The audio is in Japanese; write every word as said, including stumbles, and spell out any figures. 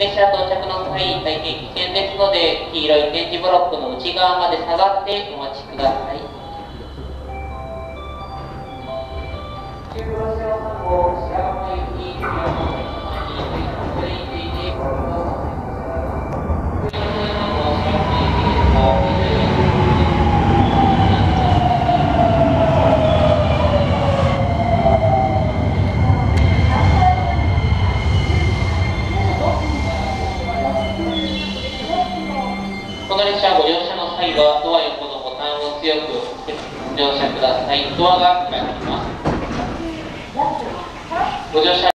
列車到着の際、大変危険ですので、黄色い点字ブロックの内側まで下がってお待ちください。中部路線さん号、白浜行き、白浜行き、これについてご利用ください。中部路線さん号、白浜行きですが、にじゅうよんこの列車ご乗車の際はドア横のボタンを強く乗車ください。ドアが開きます。ご乗車